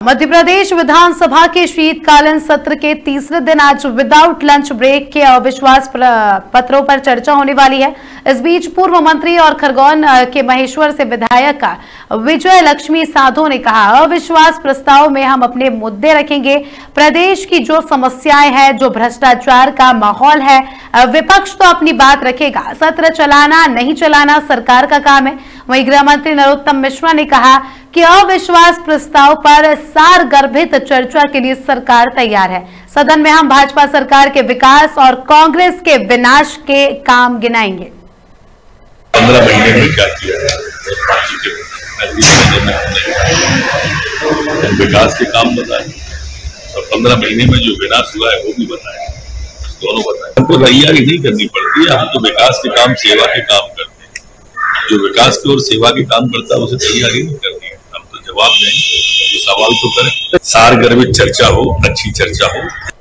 मध्य प्रदेश विधानसभा के शीतकालीन सत्र के तीसरे दिन आज विदाउट लंच ब्रेक के अविश्वास पत्रों पर चर्चा होने वाली है। इस बीच पूर्व मंत्री और खरगोन के महेश्वर से विधायक विजय लक्ष्मी साधो ने कहा, अविश्वास प्रस्ताव में हम अपने मुद्दे रखेंगे। प्रदेश की जो समस्याएं हैं, जो भ्रष्टाचार का माहौल है, विपक्ष तो अपनी बात रखेगा, सत्र चलाना नहीं चलाना सरकार का काम है। वहीं गृह मंत्री नरोत्तम मिश्रा ने कहा कि अविश्वास प्रस्ताव पर सारगर्भित चर्चा के लिए सरकार तैयार है। सदन में हम भाजपा सरकार के विकास और कांग्रेस के विनाश के काम गिनाएंगे। 15 महीने में क्या किया विकास के काम बताए और 15 महीने में जो विनाश हुआ है वो भी बताए, दोनों बताए। हमको तैयारी नहीं करनी पड़ती है, हम तो विकास के काम, सेवा के काम करते हैं। जो विकास की और सेवा के काम करता है उसे तैयारी नहीं करनी है। हम तो जवाब दें, तो सवाल तो करें। सारगर्भित चर्चा हो, अच्छी चर्चा हो।